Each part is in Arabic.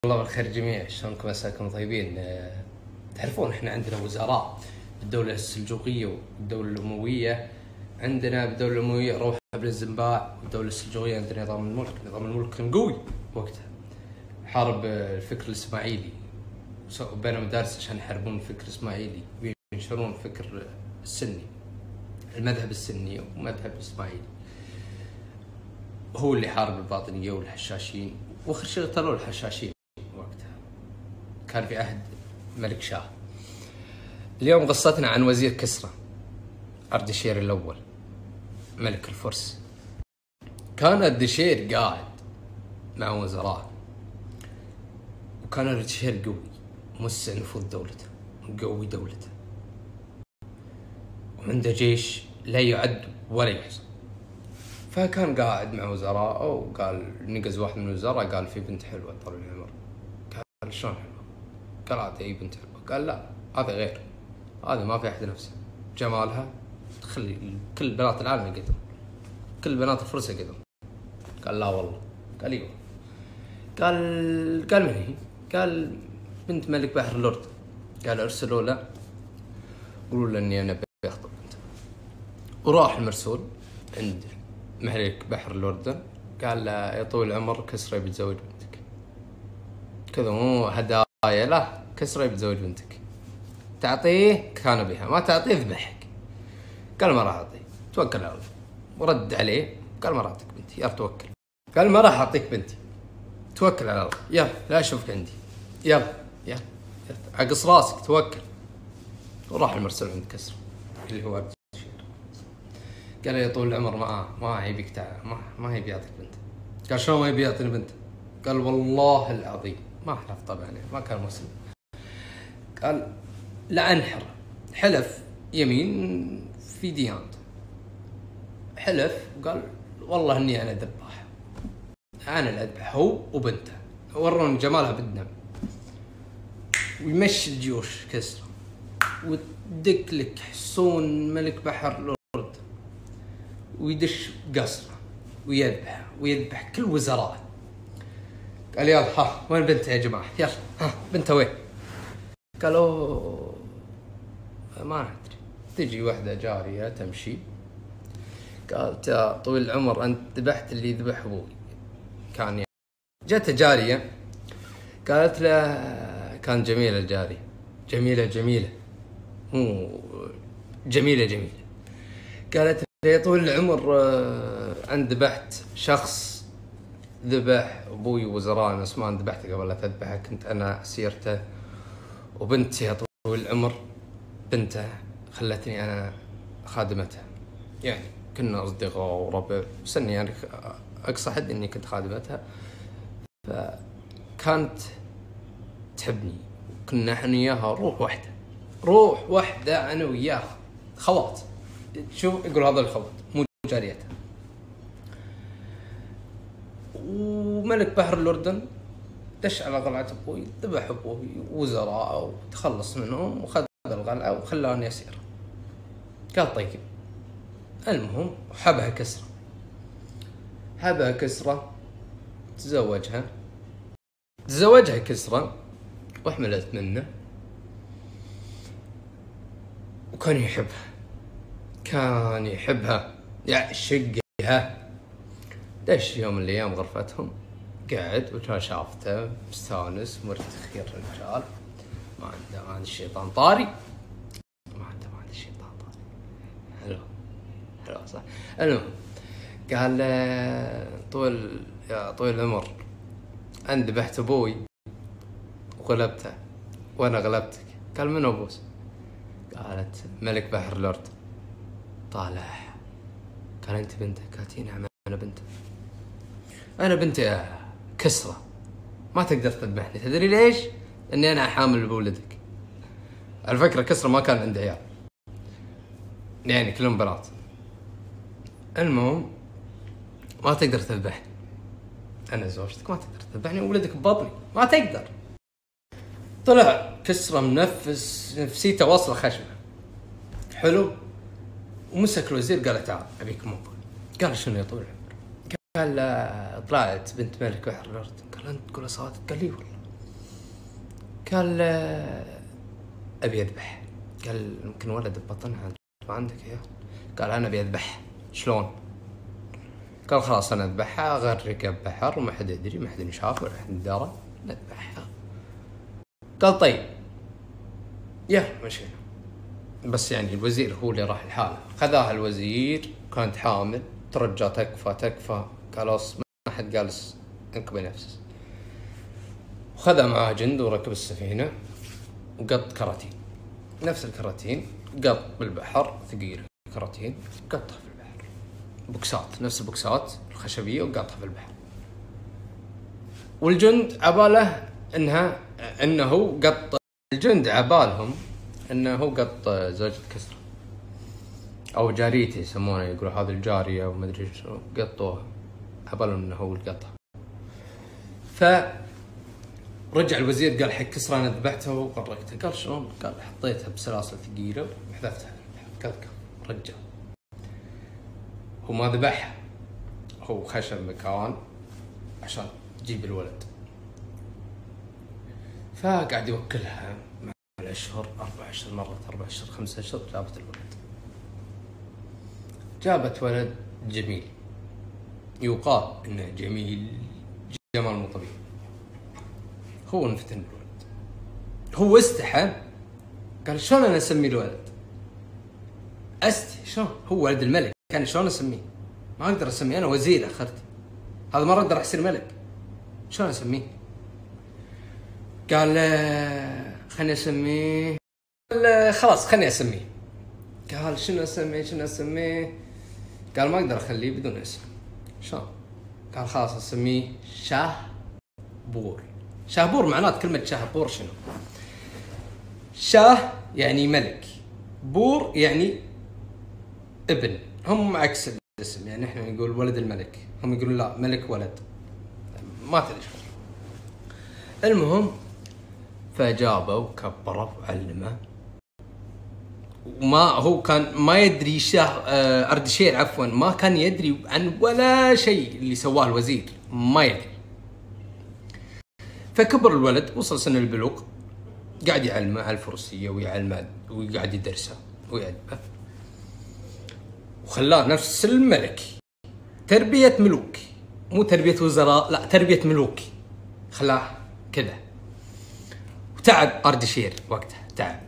الله بالخير جميع، شلونكم؟ مساكم طيبين. تعرفون احنا عندنا وزراء بالدولة السلجوقية والدولة الأموية. عندنا بالدولة الأموية روح بن الزنباع، والدولة السلجوقية عندنا نظام الملك. نظام الملك كان قوي وقتها، حارب الفكر الإسماعيلي، بين مدارس عشان يحاربون الفكر الإسماعيلي وينشرون الفكر السني، المذهب السني ومذهب الإسماعيلي. هو اللي حارب الباطنية والحشاشين، واخر شيء اغتالوا الحشاشين وقتها. كان في عهد ملك شاه. اليوم قصتنا عن وزير كسرى أردشير الأول ملك الفرس. كان أردشير قاعد مع وزراء، وكان أردشير قوي موسع نفوذ دولته وقوي دولته، وعنده جيش لا يعد ولا يحصى. فكان قاعد مع وزراء، وقال نقز واحد من الوزراء قال في بنت حلوة طول العمر. قال شلون حلوة؟ قال هذه أي بنت حلوة. قال لا، هذا غير، هذا ما في أحد نفسه، جمالها تخلي كل بنات العالم يقدرون، كل بنات الفرس يقدرون. قال لا والله. قال ايوه. قال من هي؟ قال بنت ملك بحر الأردن. قال ارسلوا له قولوا له اني انا بخطب بنته. وراح المرسول عند ملك بحر الأردن، قال له يا طويل العمر كسرى بتزوج بنتك. كذا مو هدايا، لا، كسرى بتزوج بنتك، تعطيه كان بها، ما تعطيه ذبحك. قال ما راح اعطيه، توكل على الله. ورد عليه قال ما راح اعطيك بنتي، يلا توكل. قال ما راح اعطيك بنتي، توكل على الله، يلا لا اشوفك عندي، يلا عقص راسك، توكل. وراح المرسل عند كسرى اللي هو أردشير. قال يا طول العمر ما يبيك ما يبي يعطيك بنت. قال شلون ما يبي يعطيني بنت؟ قال والله العظيم ما حلف طبعا، ما كان مسلم. قال لا انحر، حلف يمين في ديانته، حلف وقال والله اني انا ذباح، انا اللي اذبح هو وبنته. ورون جمالها بالدم، ويمشي الجيوش كسرى، ودك لك حصون ملك بحر الأردن، ويدش قصره ويذبح كل وزراء. قال يلا ها وين بنته يا جماعه؟ يلا ها بنته وين؟ قالوا ما ندري. تجي واحده جاريه تمشي، قالت يا طويل العمر انت ذبحت اللي ذبح ابوي. كان يعني جت جاريه قالت له، كان جميله الجاريه، جميله مو جميله. قالت يا طويل العمر أنا ذبحت شخص ذبح أبوي وزراء، بس ما ذبحته قبل لا تذبحه، كنت أنا سيرته، وبنتي يا طويل العمر بنته خلتني أنا خادمتها، يعني كنا أصدقاء وربع سني، يعني أقصى حد إني كنت خادمتها. فكانت تحبني، كنا إحنا وياها روح واحدة أنا وياها خوات. شوف يقول هذا الخوات مو جاريتها. وملك بحر الأردن دش على قلعة أبوي، ذبح أبوي وزراء وتخلص منهم، وخذ القلعة وخلاني أسير. قال طيب. المهم حبها كسرى، تزوجها كسرى وحملت منه، وكان يحبها يعشقها. دش يوم من الأيام غرفتهم، قاعد وكان شافته مستانس مرتخي الرجال، ما عنده الشيطان طاري، حلو صح. المهم قال يا طويل العمر أنا ذبحت أبوي وغلبته وأنا غلبتك. قال من أبوس؟ قالت ملك بحر الأردن. طالع قال أنت بنته؟ قالت نعم أنا بنت يا كسرى، ما تقدر تذبحني. تدري ليش؟ إني أنا حامل بولدك. على فكرة كسرى ما كان عنده عيال، يعني كلهم بنات. المهم ما تقدر تذبحني، أنا زوجتك، ما تقدر تذبحني، وولدك ببطني ما تقدر. طلع كسرى منفس، نفسيته واصلة خشمه. حلو. ومسك الوزير قال تعال أبيك موضوع. قال شنو يا طويل العمر؟ قال طلعت بنت ملك بحر الأردن. قال أنت تقول صوتك؟ قال لي والله. قال ابي اذبح. قال يمكن ولد ببطنها ما عندك اياه. قال انا ابي اذبح. شلون؟ قال خلاص انا اذبحها، اغرقها ببحر وما حد يدري، ما حد يشاف ولا حد يدرى، نذبحها. قال طيب يا مشينا. بس يعني الوزير هو اللي راح لحاله. خذاها الوزير، كانت حامل، ترجى تكفى قالوس ما حد جالس انكبي نفسه. وخذ معاه جند وركب السفينة وقط كراتين، نفس الكراتين قط بالبحر، ثقيل كراتين قطها في البحر، بوكسات نفس البوكسات الخشبية وقطها في البحر. والجند عباله انه قط، الجند عبالهم انه قط زوجة كسرى او جاريته يسمونه، يقولوا هذه الجارية وما ادري شنو، قطوها عبالهم انه هو القطها. فرجع الوزير قال حق كسرى انا ذبحتها وغرقتها. قال شلون؟ قال حطيتها بسلاسل ثقيلة وحذفتها. قال رجع هو ما ذبحها، هو خشب مكان عشان تجيب الولد. فقاعد يوكلها مع الأشهر، 4 أشهر مرت، 4 أشهر 5 أشهر، جابت الولد. جابت ولد جميل، يقال إنه جميل جمال مو طبيعي. هو انفتن بالولد، هو استحى. قال شلون أنا أسمي الولد؟ شلون؟ هو ولد الملك، كان شلون أسميه؟ ما أقدر أسميه، أنا وزير أخرتي، هذا مرة أقدر أصير ملك، شلون أسميه؟ قال خلني أسميه. قال خلاص خلني أسميه. قال شنو أسميه؟ قال ما أقدر أخليه بدون اسم. شلون؟ قال خلاص أسميه شهبور. شهبور معناته كلمة شهبور شنو؟ شاه يعني ملك، بور يعني ابن، هم عكس الاسم. يعني احنا نقول ولد الملك، هم يقولون لا ملك ولد، ما تدري شو. المهم فجابه وكبره وعلمه، وما هو كان ما يدري أردشير عفوا ما كان يدري عن ولا شيء اللي سواه الوزير، ما يدري. فكبر الولد، وصل سن البلوغ، قاعد يعلمه على الفروسية ويعلمه وقاعد يدرسه ويأدبه، وخلاه نفس الملك، تربية ملوك، مو تربية وزراء، لا تربية ملوك، خلاه كذا. وتعب أردشير وقتها، تعب.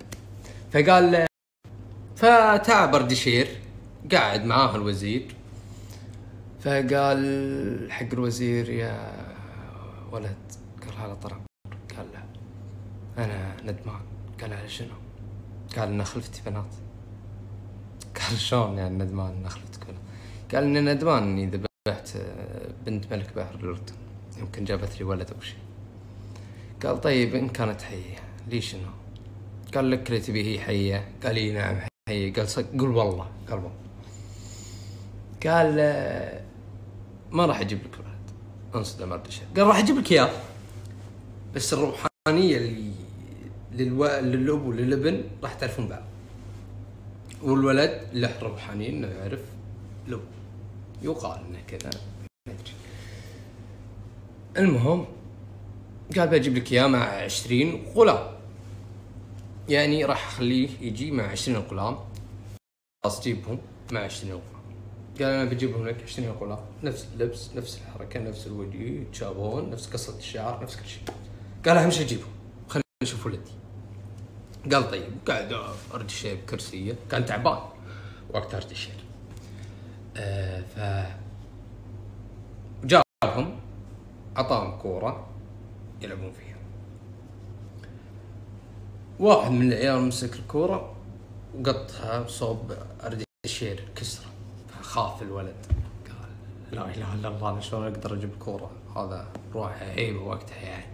فتعب أردشير، قاعد معاه الوزير. فقال حق الوزير يا ولد، قال هذا طرب. قال له أنا ندمان. قال على شنو؟ قال إن خلفتي بنات. قال شلون يعني ندمان إن خلفتك بنات؟ قال إني ندمان إني ذبحت بنت ملك بحر الأردن، يمكن جابت لي ولد أو شيء. قال طيب إن كانت حية لي شنو؟ قال لك اللي تبي هي حية؟ قال لي نعم حية. قال قل والله. قال والله. قال ما راح أجيب لك ولد. انصدم أردشير. قال راح أجيب لك إياه، بس الروحانية اللي للأب وللابن راح تعرفون بعض، والولد له روحانية إنه يعرف الأب، يقال إنه كذا ما أدري. المهم قال بجيب لك إياه مع 20 غلام، يعني راح أخليه يجي مع 20 غلام، خلاص جيبهم مع 20 غلام. قال أنا بجيبهم لك 20 غلام، نفس اللبس، نفس الحركة، نفس الوجه، يتشابهون، نفس قصة الشعر، نفس كل شيء. قال أهم شيء جيبهم، خلينا نشوف ولدي. قال طيب. قاعد أردشير بكرسية، كان تعبان وقت أردشير. جابهم، عطاهم كورة يلعبون فيها. واحد من العيال مسك الكورة وقطها بصوب أردشير كسرة، فخاف الولد. قال لا إله إلا الله، أنا شلون أقدر أجيب الكورة؟ هذا روح عيبه وقتها يعني.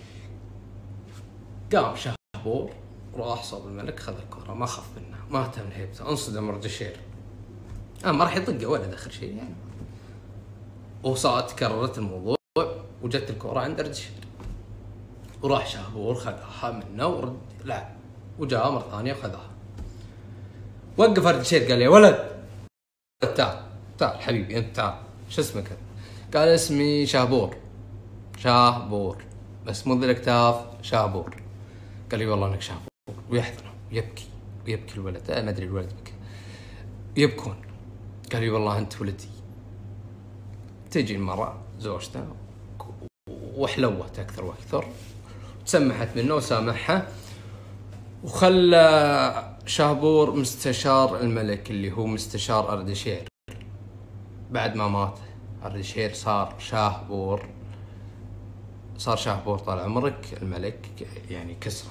قام شهبور راح صوب الملك، خذ الكورة، ما خاف منه، ما اهتم لهيبته، انصدم أردشير. ما راح يطقه ولد آخر شيء يعني. وصارت تكررت الموضوع، وجت الكورة عند أردشير، وراح شهبور خذها منه ورد لعب، وجاء مرة ثانية وخذها. وقف أردشير قال يا ولد تعال حبيبي أنت تعال، شو اسمك؟ قال اسمي شهبور، بس مو ذي الأكتاف، شهبور. قال لي والله انك شهبور، ويحضنه ويبكي ويبكي الولد، ما ادري الولد بكى، يبكون. قال لي والله انت ولدي. تجي المرأة زوجته وحلوت اكثر واكثر، تسمحت منه وسامحها، وخلى شهبور مستشار الملك اللي هو مستشار أردشير. بعد ما مات أردشير صار شهبور، طال عمرك الملك يعني كسرى.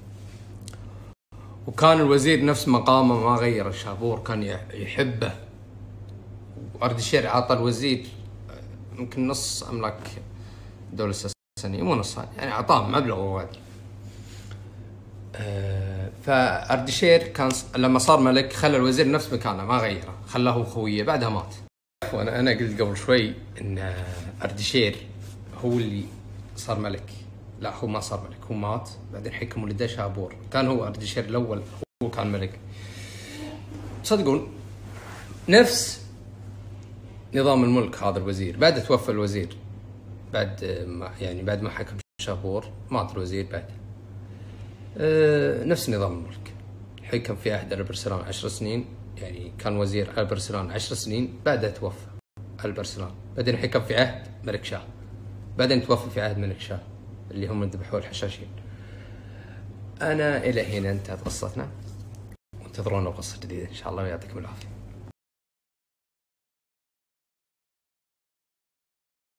وكان الوزير نفس مقامه ما غير، الشهبور كان يحبه، وأردشير عطى الوزير يمكن نص أملاك الدولة الساسانية، مو نص يعني، عطاه مبلغ وغادي. فأردشير كان لما صار ملك خلى الوزير نفس مكانه ما غيره، خلاه خويه، بعدها مات. وانا قلت قبل شوي ان أردشير هو اللي صار ملك، لا هو ما صار ملك، هو مات بعدين حكم ولده شهبور. كان هو أردشير الاول هو كان ملك. تصدقون نفس نظام الملك هذا الوزير، بعد توفى الوزير، بعد ما حكم شهبور مات الوزير بعد. نفس نظام الملك، حكم في عهد البرسلان 10 سنين، يعني كان وزير البرسلان 10 سنين، بعدها توفى البرسلان، بعدين حكم في عهد ملك شاه، بعدين توفى في عهد ملك شاه اللي هم ذبحوه الحشاشين. أنا إلى هنا انتهت قصتنا، وانتظرونا قصة جديدة إن شاء الله، ويعطيكم العافية.